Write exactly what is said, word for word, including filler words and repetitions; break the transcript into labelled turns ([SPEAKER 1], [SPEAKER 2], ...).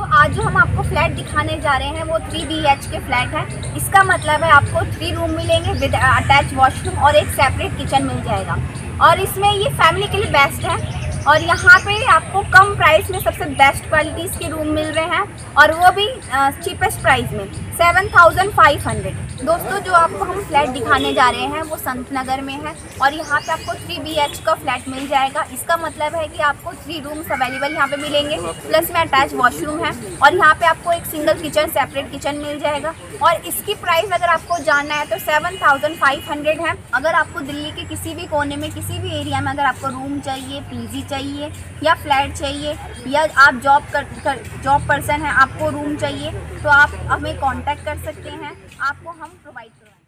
[SPEAKER 1] आज जो हम आपको फ्लैट दिखाने जा रहे हैं वो three B H K flat है। इसका मतलब है आपको थ्री रूम मिलेंगे विद अटैच वॉशरूम और एक सेपरेट किचन मिल जाएगा। और इसमें ये फैमिली के लिए बेस्ट है। और यहाँ पे आपको कम प्राइस में सबसे बेस्ट क्वालिटीज़ के रूम मिल रहे हैं और वो भी चीपेस्ट प्राइस में सेवन थाउजेंड फाइव हंड्रेड। दोस्तों जो आपको हम फ्लैट दिखाने जा रहे हैं वो संत नगर में है और यहाँ पे आपको थ्री बी एच का फ्लैट मिल जाएगा। इसका मतलब है कि आपको थ्री रूम्स अवेलेबल यहाँ पे मिलेंगे, प्लस में अटैच वॉशरूम है और यहाँ पे आपको एक सिंगल किचन सेपरेट किचन मिल जाएगा। और इसकी प्राइस अगर आपको जानना है तो सेवन थाउजेंड फाइव हंड्रेड है। अगर आपको दिल्ली के किसी भी कोने में किसी भी एरिया में अगर आपको रूम चाहिए, पीजी चाहिए या फ्लैट चाहिए या आप जॉब कर, कर जॉब पर्सन है, आपको रूम चाहिए तो आप हमें कांटेक्ट कर सकते हैं, आपको हम प्रोवाइड करवाएंगे।